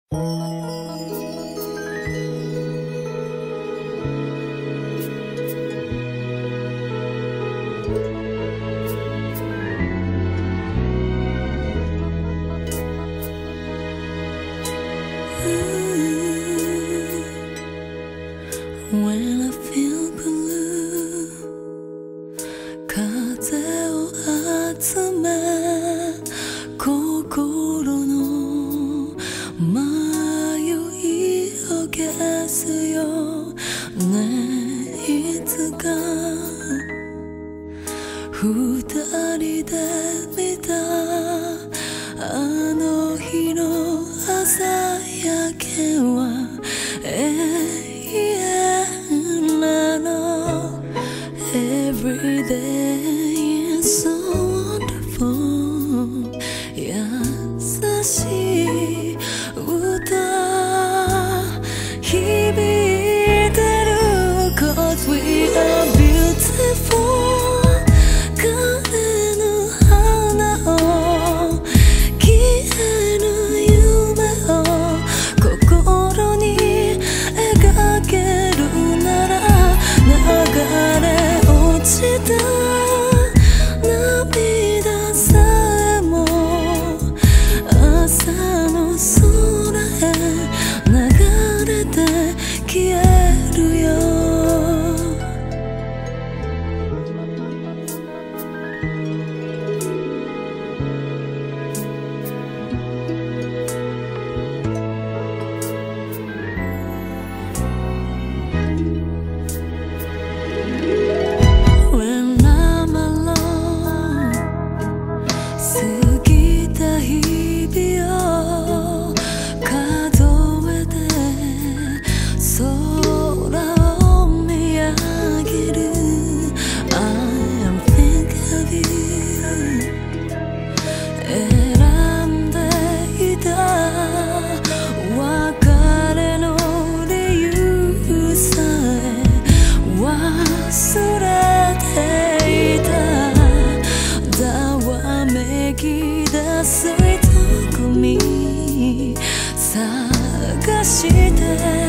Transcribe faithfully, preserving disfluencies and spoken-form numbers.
When I feel blue 風を集め心の迷いを消すよねいつか二人で見たあの日の朝焼けは永遠なの Every day is so wonderful 優しい歌響いてる Cause we are beautiful 枯れぬ花を消えぬ夢を心に描けるなら流れ落ちた涙さえも朝の空へ流れて消えるよ探して